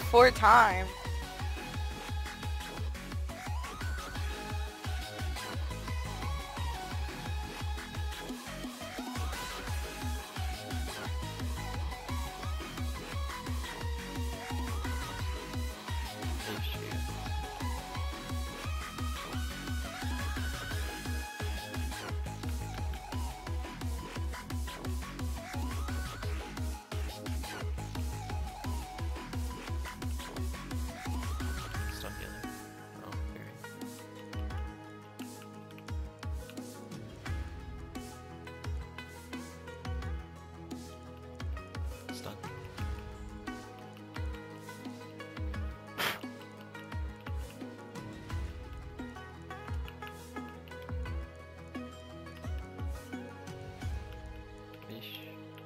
4 times. Stun healer. Oh, very. Stun. Fish.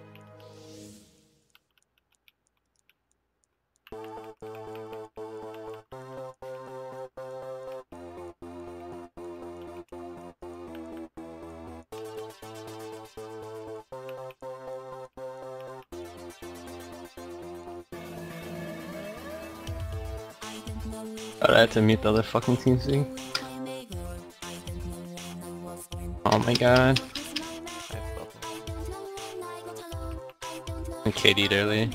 I had to mute the other fucking team thing. Oh my god. I have bubble. I KD'd early.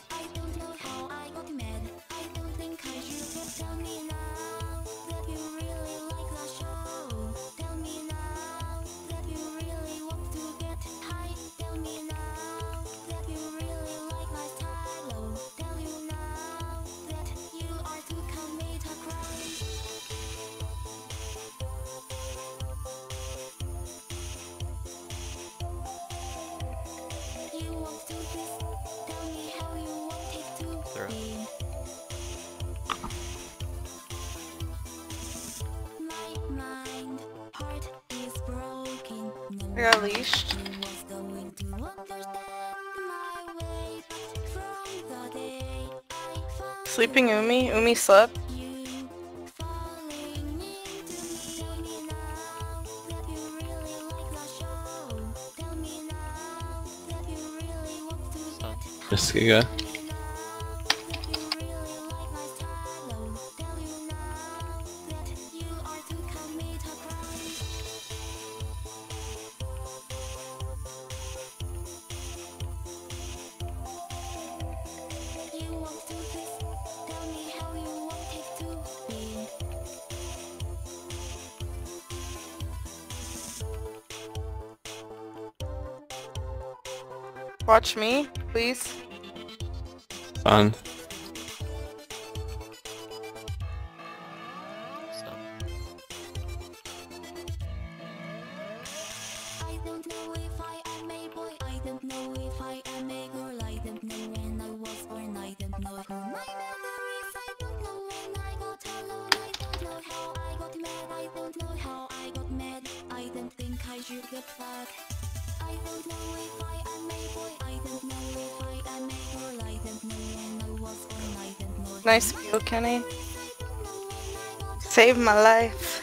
Throw. I got leashed. Sleeping Umi. Umi slept. Stun. Just Giga. Watch me, please. Fun. Stun. Nice peel, Kenny. Saved my life.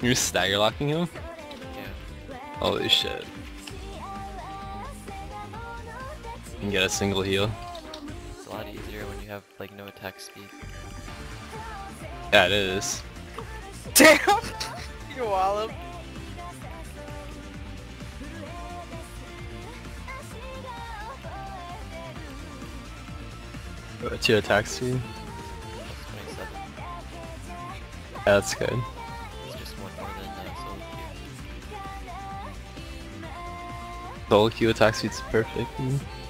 You're stagger locking him? Yeah. Holy shit. You can get a single heal. It's a lot easier when you have like no attack speed. Yeah, it is. Damn! You wallop. What's your attack speed? Plus 27. Yeah, that's good. It's just one more than solo queue. Solo Q attack speed's perfect.